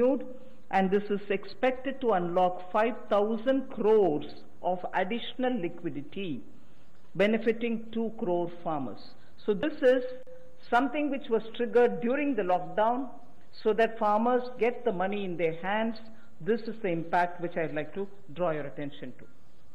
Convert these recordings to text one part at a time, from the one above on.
continued, and this is expected to unlock 5,000 crores of additional liquidity, benefiting 2 crore farmers. So this is something which was triggered during the lockdown so that farmers get the money in their hands. This is the impact which I'd like to draw your attention to.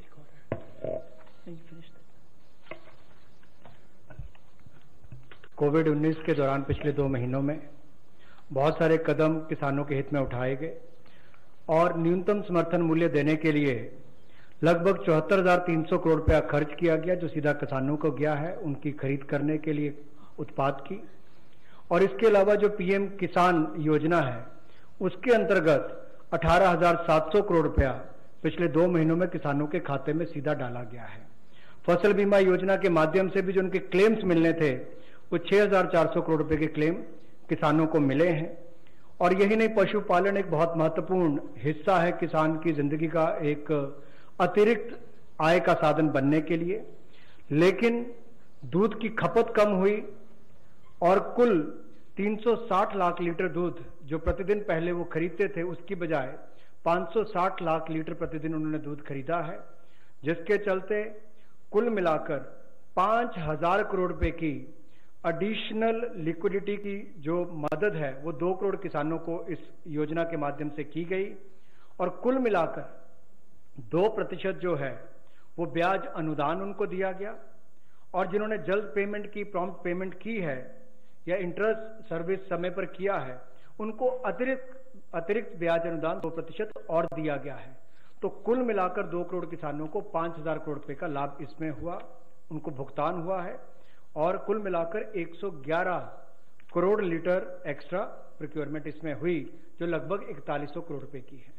कोविड-19 के दौरान पिछले 2 महीनों में बहुत सारे कदम किसानों के हित में उठाए गए और न्यूनतम समर्थन मूल्य देने के लिए लगभग 74,300 करोड़ रुपया खर्च किया गया, जो सीधा किसानों को गया है उनकी खरीद करने के लिए उत्पाद की। और इसके अलावा जो पीएम किसान योजना है उसके अंतर्गत 18,700 करोड़ रुपया पिछले 2 महीनों में किसानों के खाते में सीधा डाला गया है। फसल बीमा योजना के माध्यम से भी जो उनके क्लेम्स मिलने थे वो 6,400 करोड़ रुपए के क्लेम किसानों को मिले हैं। और यही नहीं, पशुपालन एक बहुत महत्वपूर्ण हिस्सा है किसान की जिंदगी का, एक अतिरिक्त आय का साधन बनने के लिए। लेकिन दूध की खपत कम हुई और कुल 360 लाख लीटर दूध जो प्रतिदिन पहले वो खरीदते थे उसकी बजाय 560 लाख लीटर प्रतिदिन उन्होंने दूध खरीदा है, जिसके चलते कुल मिलाकर 5,000 करोड़ रुपए की एडिशनल लिक्विडिटी की जो मदद है वो 2 करोड़ किसानों को इस योजना के माध्यम से की गई। और कुल मिलाकर 2% जो है वो ब्याज अनुदान उनको दिया गया, और जिन्होंने जल्द पेमेंट की, प्रॉम्प्ट पेमेंट की है या इंटरेस्ट सर्विस समय पर किया है, उनको अतिरिक्त ब्याज अनुदान 2% और दिया गया है। तो कुल मिलाकर 2 करोड़ किसानों को 5,000 करोड़ रुपए का लाभ इसमें हुआ, उनको भुगतान हुआ है। और कुल मिलाकर 111 करोड़ लीटर एक्स्ट्रा प्रोक्योरमेंट इसमें हुई, जो लगभग 4100 करोड़ रुपए की है।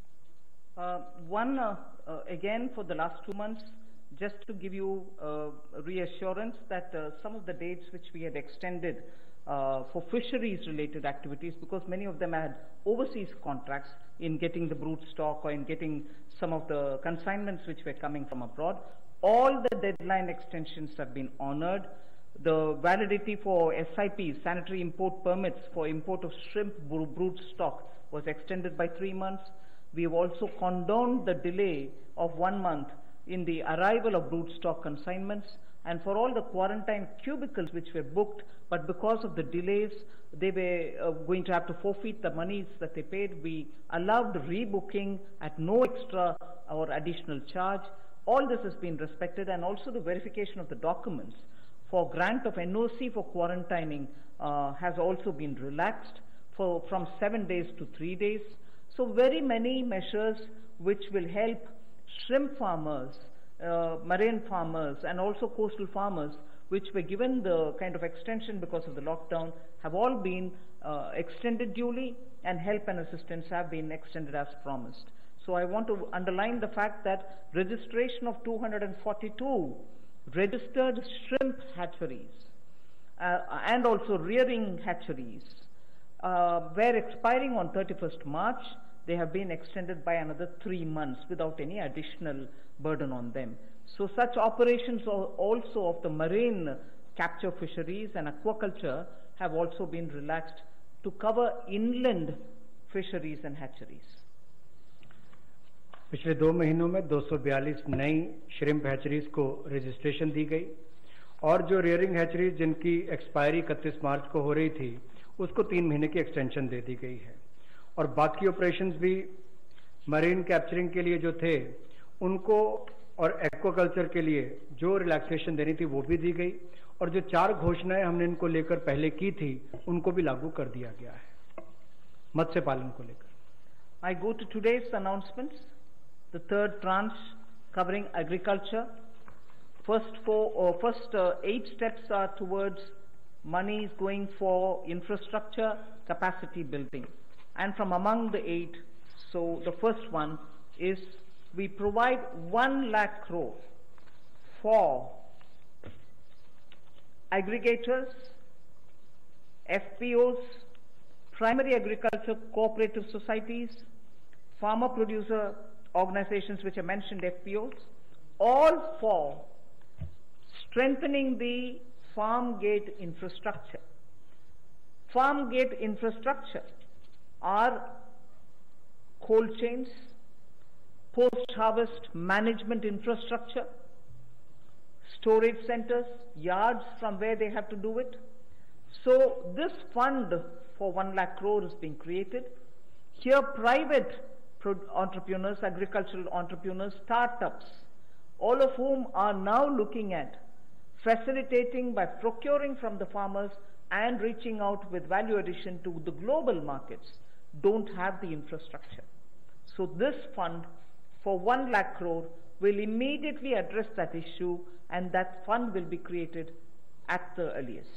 Again, for the last 2 months, just to give you reassurance that some of the dates which we had extended for fisheries related activities, because many of them had overseas contracts in getting the brood stock or in getting some of the consignments which were coming from abroad, all the deadline extensions have been honored. The validity for SIPs, sanitary import permits for import of shrimp brood stock, was extended by 3 months. We have also condoned the delay of 1 month in the arrival of brood stock consignments, and for all the quarantine cubicles which were booked, but because of the delays, they were going to have to forfeit the monies that they paid. We allowed rebooking at no extra or additional charge. All this has been respected, and also the verification of the documents for grant of NOC for quarantining has also been relaxed from 7 days to 3 days. So very many measures which will help shrimp farmers, marine farmers, and also coastal farmers, which were given the kind of extension because of the lockdown, have all been extended duly, and help and assistance have been extended as promised. So I want to underline the fact that registration of 242 registered shrimp hatcheries and also rearing hatcheries were expiring on 31st March. They have been extended by another 3 months without any additional burden on them. So such operations also of the marine capture fisheries and aquaculture have also been relaxed to cover inland fisheries and hatcheries. पिछले 2 महीनों में 242 नई shrimp hatcheries को registration दी गई, और जो rearing hatcheries जिनकी एक्सपायरी 31 मार्च को हो रही थी उसको 3 महीने की एक्सटेंशन दे दी गई है। और बाकी ऑपरेशंस भी मरीन कैप्चरिंग के लिए जो थे उनको और एक्वाकल्चर के लिए जो रिलैक्सेशन देनी थी वो भी दी गई, और जो 4 घोषणाएं हमने इनको लेकर पहले की थी उनको भी लागू कर दिया गया है मत्स्य पालन को लेकर। I go to today's announcements. The third tranche covering agriculture. First 8 steps are towards monies going for infrastructure capacity building, and from among the 8, so the first one is we provide 1 lakh crore for aggregators, FPOs, primary agriculture cooperative societies, farmer producer organizations which are mentioned, FPOs, all for strengthening the farm gate infrastructure. Farm gate infrastructure are cold chains, post-harvest management infrastructure, storage centers, yards from where they have to do it. So this fund for 1 lakh crore is being created. Here private entrepreneurs, agricultural entrepreneurs, startups, all of whom are now looking at facilitating by procuring from the farmers and reaching out with value addition to the global markets, don't have the infrastructure. So this fund for 1 lakh crore will immediately address that issue, and that fund will be created at the earliest.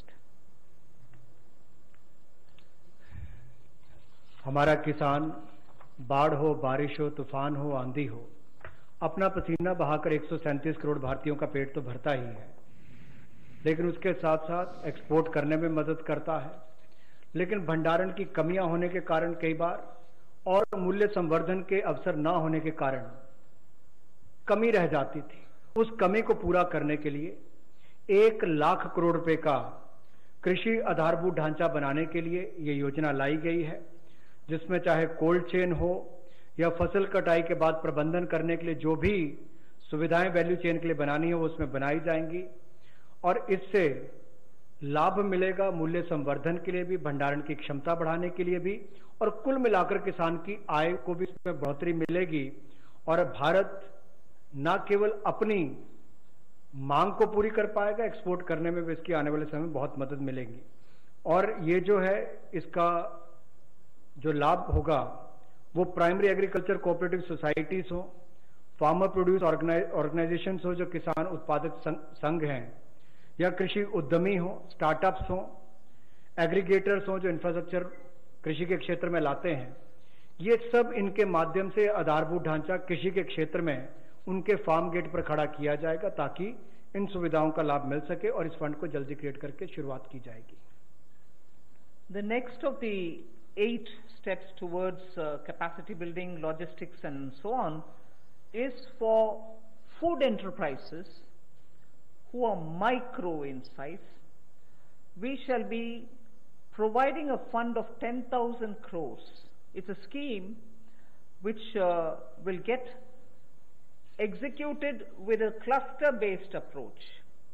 हमारा किसान बाढ़ हो, बारिश हो, तूफान हो, आंधी हो, अपना पसीना बहाकर 137 करोड़ भारतीयों का पेट तो भरता ही है, लेकिन उसके साथ साथ एक्सपोर्ट करने में मदद करता है। लेकिन भंडारण की कमियां होने के कारण कई बार और मूल्य संवर्धन के अवसर न होने के कारण कमी रह जाती थी। उस कमी को पूरा करने के लिए 1 लाख करोड़ रुपए का कृषि आधारभूत ढांचा बनाने के लिए ये योजना लाई गई है, जिसमें चाहे कोल्ड चेन हो या फसल कटाई के बाद प्रबंधन करने के लिए जो भी सुविधाएं वैल्यू चेन के लिए बनानी है वो उसमें बनाई जाएंगी, और इससे लाभ मिलेगा मूल्य संवर्धन के लिए भी, भंडारण की क्षमता बढ़ाने के लिए भी, और कुल मिलाकर किसान की आय को भी इसमें बढ़ोतरी मिलेगी। और भारत न केवल अपनी मांग को पूरी कर पाएगा, एक्सपोर्ट करने में भी इसकी आने वाले समय में बहुत मदद मिलेगी। और ये जो है इसका जो लाभ होगा वो प्राइमरी एग्रीकल्चर कोऑपरेटिव सोसाइटीज हो, फार्मर प्रोड्यूस ऑर्गेनाइजेशंस हो जो किसान उत्पादक संघ हैं, या कृषि उद्यमी हो, स्टार्टअप्स हो, एग्रीगेटर्स हो जो इंफ्रास्ट्रक्चर कृषि के क्षेत्र में लाते हैं, ये सब इनके माध्यम से आधारभूत ढांचा कृषि के क्षेत्र में उनके फार्म गेट पर खड़ा किया जाएगा ताकि इन सुविधाओं का लाभ मिल सके, और इस फंड को जल्दी क्रिएट करके शुरुआत की जाएगी। The next of the 8 steps towards capacity building, logistics and so on is for food enterprises who are micro in size. We shall be providing a fund of 10,000 crores. It's a scheme which will get executed with a cluster-based approach.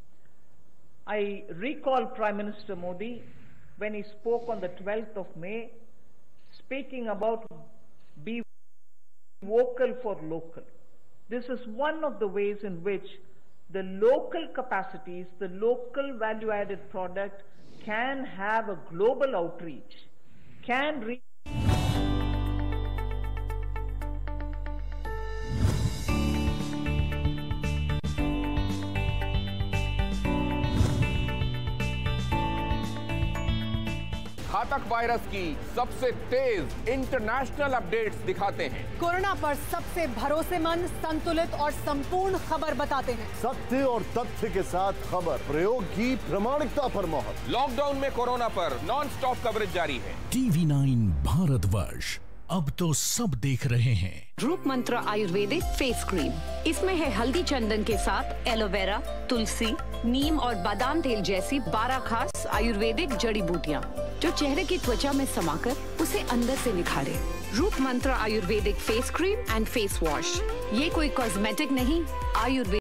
I recall Prime Minister Modi when he spoke on the 12th of May, speaking about be vocal for local. This is one of the ways in which the local capacities, the local value-added product can have a global outreach, can reach घातक वायरस की सबसे तेज international updates दिखाते हैं। Corona पर सबसे भरोसेमंद, संतुलित और संपूर्ण खबर बताते हैं। सत्य और तथ्य के साथ खबर, प्रयोग की प्रामाणिकता पर मोहर। लॉकडाउन में कोरोना पर नॉन स्टॉप कवरेज जारी है। TV9 भारतवर्ष अब तो सब देख रहे हैं। रूप मंत्र आयुर्वेदिक फेस क्रीम, इसमें है हल्दी चंदन के साथ एलोवेरा, तुलसी, नीम और बादाम तेल जैसी 12 खास आयुर्वेदिक जड़ी बूटियाँ जो चेहरे की त्वचा में समाकर उसे अंदर से निखारे। Roop Mantra Ayurvedic face cream and face wash, ये कोई कॉस्मेटिक नहीं, आयुर्वेद